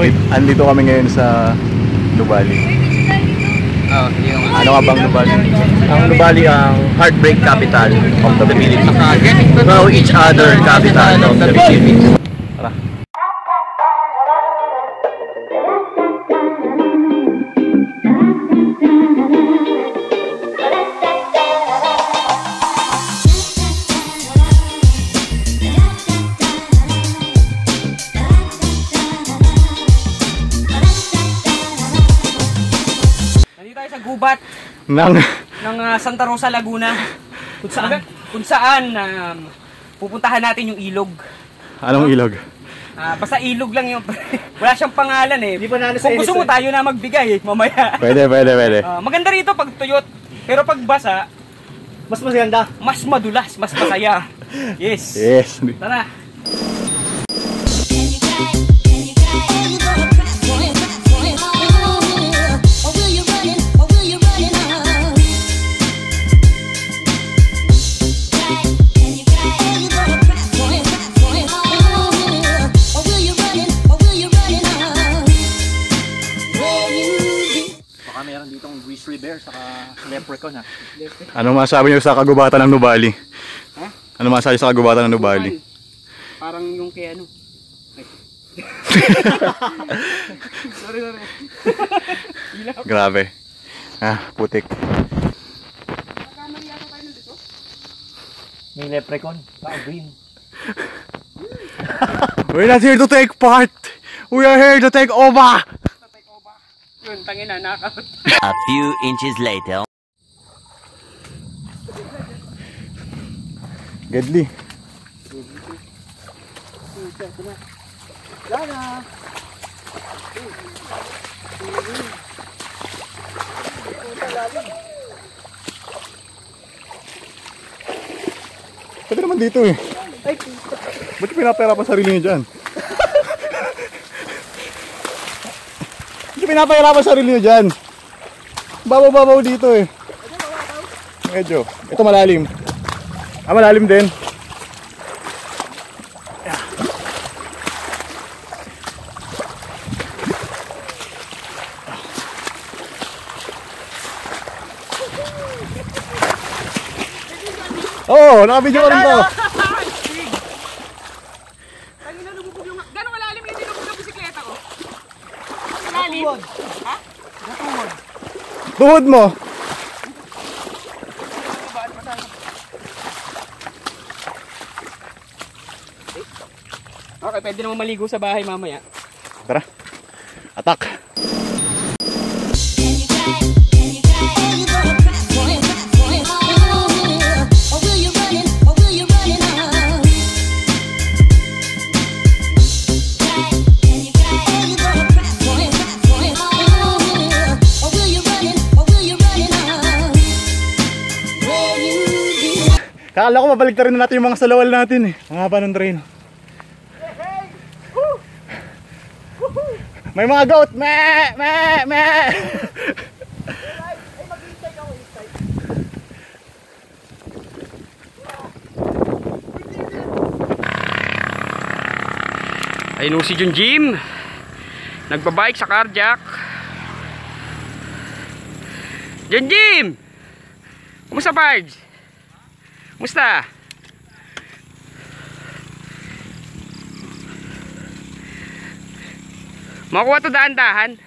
andito kami ngayon sa Nuvali. Ano nga bang Nuvali? Ang Nuvali ang heartbreak capital of the Philippines. Getting to know each other capital of the Philippines. Tara. Gubat ng Santa Rosa, Laguna, kung saan pupuntahan natin yung ilog. Anong ilog? Basta ilog lang yung wala siyang pangalan eh. Kung gusto mo tayo na magbigay mamaya. Pwede. Maganda rito pag tuyot, pero pag basa mas maganda, mas madulas, mas masaya. Yes. Tara. Ano masabi niyo sa kagubatan ng Nuvali? Ha? Ano masabi sa kagubatan ng Nuvali? Parang yung kay ano. Sorry. Grabe. Putik. May leprechaun, green. We're not here to take part. We are here to take over. Yun, tangin na, knockout. A few inches later. Gedli. Lana. Pwede naman dito eh. Ba't pinapahirapan sarili niyo dyan? Ba't pinapahirapan sarili niyo dyan? Babaw dito eh. Medyo. Ito malalim. Malalim din. Oo, naka-video ko rin to. Gano'ng malalim yung tinubog ng bisikleta ko? Malalim? Ha? Tuhod mo. Okay, pwede naman maligo sa bahay mamaya. Tara. Atak. Kala ko mabaligtarin na natin yung mga salawal natin eh. Ang haba ng train. May mga goat! Meh! Ayun si Jim. Nagbabike sa carjack. Jim! Kumusta, Pards? Kumusta? Makuha to daan-dahan.